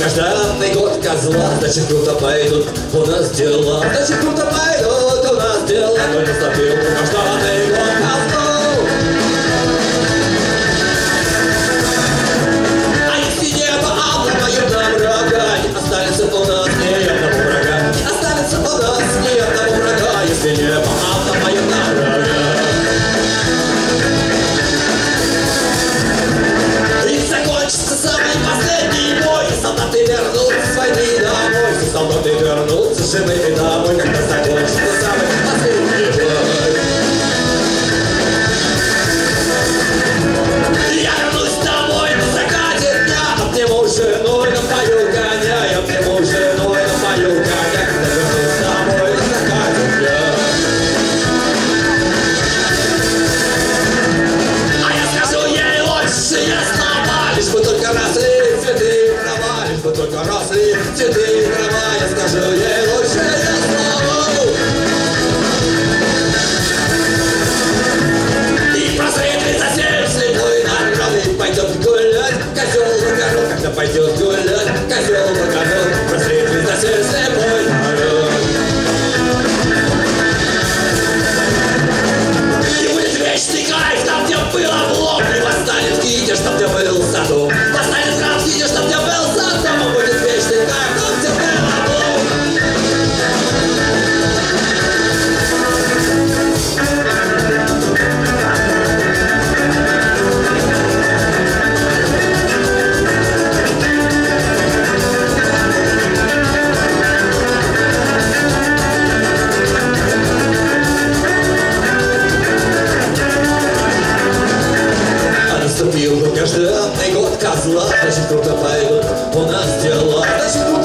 каждый год козла, значит круто пойдут у нас дела, значит круто пойдут у нас дела, но не стопил каждый год козлу. А если небо обломают нам рога, не останется у нас ни одного врага, не останется у нас ни одного врага, если небо обломают нам рога. Самый последний бой, солдаты вернутся с войны домой, солдаты вернутся живыми домой, когда закончится самый последний бой. Я вернусь домой на закате дня, обниму жену и напою коня, я обниму жену и напою коня, когда вернусь домой на закате дня. А я скажу ей лучшие слова, лишь бы только росли цветы и трава, лишь бы только росли цветы и трава, я скажу ей лучшие слова. И прозрит засеет слепой народ, и пойдет гулять козел в огород, когда пойдет гулять козел в огород, прозрит засеет слепой народ. И будет вечный кайф там, где было блок, и восстанет Китеж, там, где был Садом. Восстанет граф Китеж, там, где был Садом, и будет вечный кайф там, где было блок. Наступил каждый год козла, значит круто пойдут у нас дела, значит